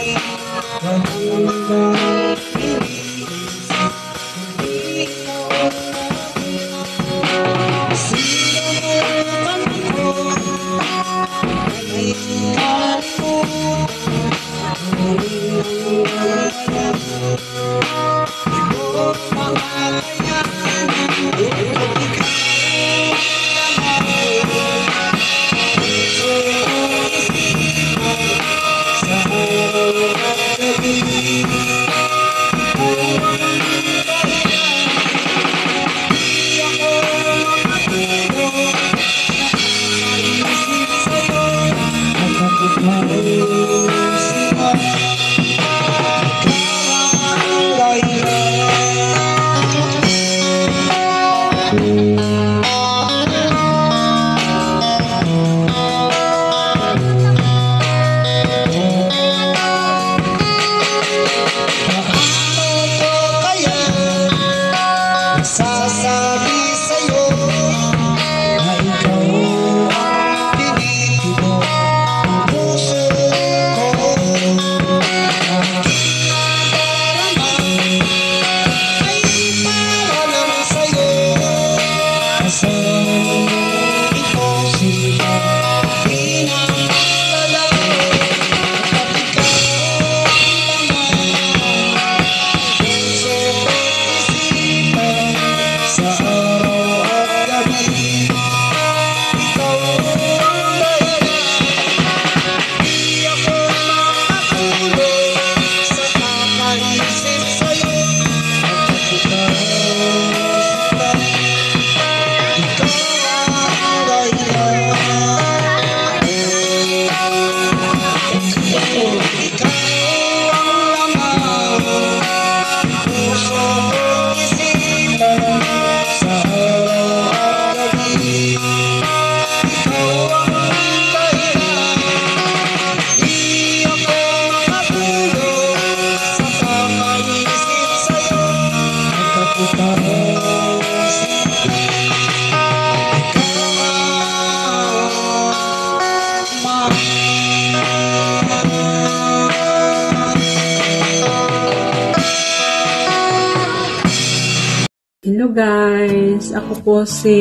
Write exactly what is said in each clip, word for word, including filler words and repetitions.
Hello guys, ako po si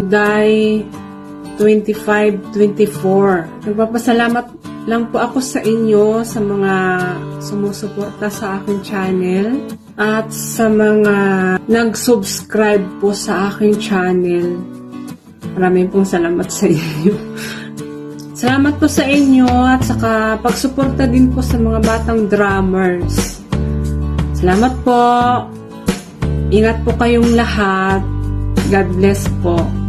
Day twenty-five twenty-four. Nagpapasalamat lang po ako sa inyo sa mga sumusuporta sa aking channel at sa mga nag-subscribe po sa aking channel. Maraming pong salamat sa inyo. Salamat po sa inyo at saka pagsuporta din po sa mga batang drummers. Salamat po. Ingat po kayong lahat. God bless po.